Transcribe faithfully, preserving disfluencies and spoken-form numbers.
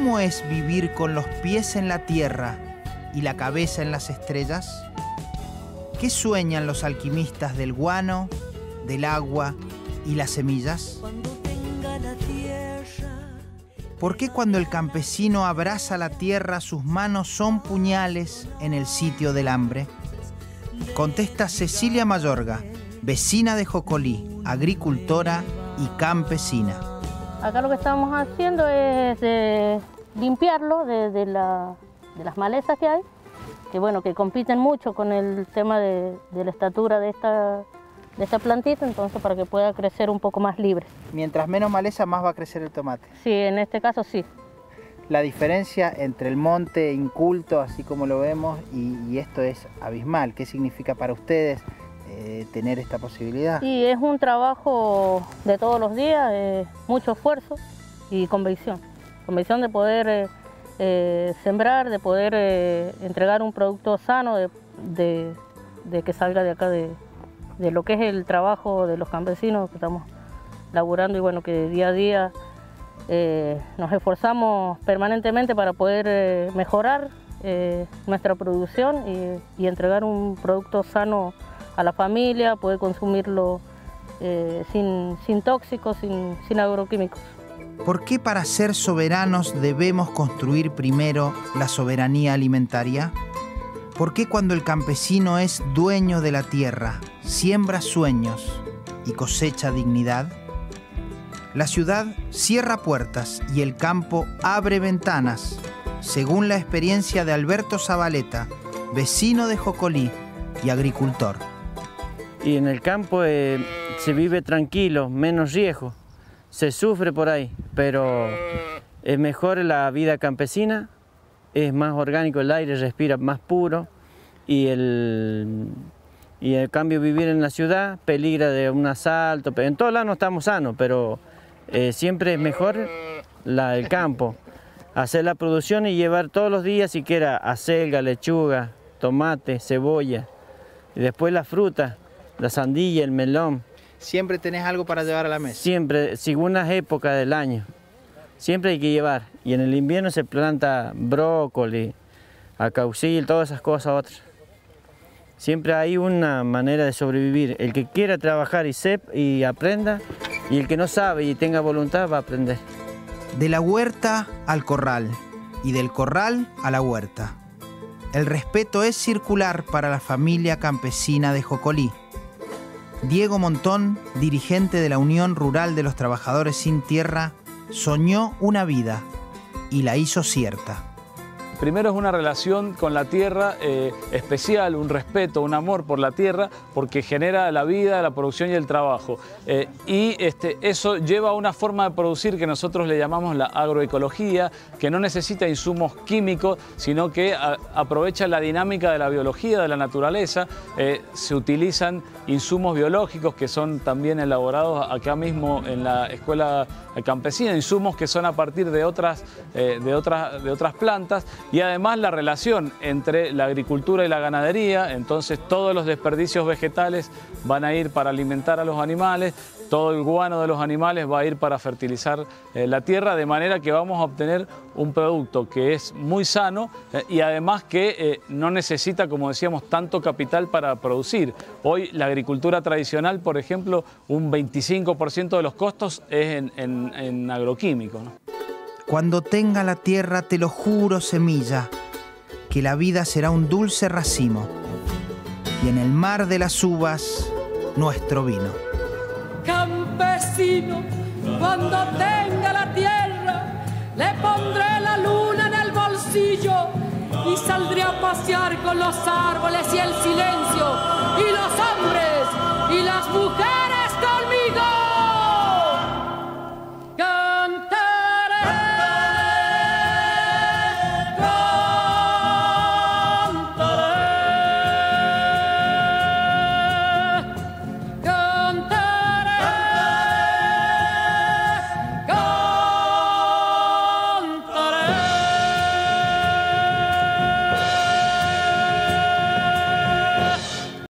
¿Cómo es vivir con los pies en la tierra y la cabeza en las estrellas? ¿Qué sueñan los alquimistas del guano, del agua y las semillas? ¿Por qué cuando el campesino abraza la tierra sus manos son puñales en el sitio del hambre? Contesta Cecilia Mayorga, vecina de Jocolí, agricultora y campesina. Acá lo que estamos haciendo es eh, limpiarlo de, de, la, de las malezas que hay, que bueno, que compiten mucho con el tema de, de la estatura de esta, de esta plantita, entonces para que pueda crecer un poco más libre. Mientras menos maleza, más va a crecer el tomate. Sí, en este caso sí. La diferencia entre el monte inculto, así como lo vemos, y, y esto es abismal. ¿Qué significa para ustedes eh, tener esta posibilidad? Sí, es un trabajo de todos los días, eh, mucho esfuerzo y convicción. Convicción de poder eh, eh, sembrar, de poder eh, entregar un producto sano, de, de, de que salga de acá, de, de lo que es el trabajo de los campesinos que estamos laburando y bueno, que día a día eh, nos esforzamos permanentemente para poder eh, mejorar eh, nuestra producción y, y entregar un producto sano a la familia, poder consumirlo eh, sin, sin tóxicos, sin, sin agroquímicos. ¿Por qué para ser soberanos debemos construir primero la soberanía alimentaria? ¿Por qué cuando el campesino es dueño de la tierra, siembra sueños y cosecha dignidad? La ciudad cierra puertas y el campo abre ventanas, según la experiencia de Alberto Zabaleta, vecino de Jocolí y agricultor. Y en el campo eh, se vive tranquilo, menos riesgo, se sufre por ahí, pero es mejor la vida campesina, es más orgánico el aire, respira más puro y el, y el cambio vivir en la ciudad peligra de un asalto, en todos lados no estamos sanos, pero eh, siempre es mejor la, el campo, hacer la producción y llevar todos los días siquiera acelga, lechuga, tomate, cebolla y después la fruta. La sandía, el melón. ¿Siempre tenés algo para llevar a la mesa? Siempre, según las épocas del año. Siempre hay que llevar. Y en el invierno se planta brócoli, acaucil, todas esas cosas otras. Siempre hay una manera de sobrevivir. El que quiera trabajar y sepa y aprenda, y el que no sabe y tenga voluntad va a aprender. De la huerta al corral, y del corral a la huerta. El respeto es circular para la familia campesina de Jocolí. Diego Montón, dirigente de la Unión Rural de los Trabajadores Sin Tierra, soñó una vida y la hizo cierta. Primero es una relación con la tierra eh, especial, un respeto, un amor por la tierra, porque genera la vida, la producción y el trabajo. Eh, y este, eso lleva a una forma de producir que nosotros le llamamos la agroecología, que no necesita insumos químicos, sino que a, aprovecha la dinámica de la biología, de la naturaleza. Eh, se utilizan insumos biológicos que son también elaborados acá mismo en la escuela campesina, insumos que son a partir de otras, eh, de otras, de otras plantas. Y además la relación entre la agricultura y la ganadería, entonces todos los desperdicios vegetales van a ir para alimentar a los animales, todo el guano de los animales va a ir para fertilizar eh, la tierra, de manera que vamos a obtener un producto que es muy sano eh, y además que eh, no necesita, como decíamos, tanto capital para producir. Hoy la agricultura tradicional, por ejemplo, un veinticinco por ciento de los costos es en, en, en agroquímicos, ¿no? Cuando tenga la tierra, te lo juro, semilla, que la vida será un dulce racimo, y en el mar de las uvas, nuestro vino. Campesino, cuando tenga la tierra, le pondré la luna en el bolsillo y saldré a pasear con los árboles y el silencio, y los hombres y las mujeres conmigo.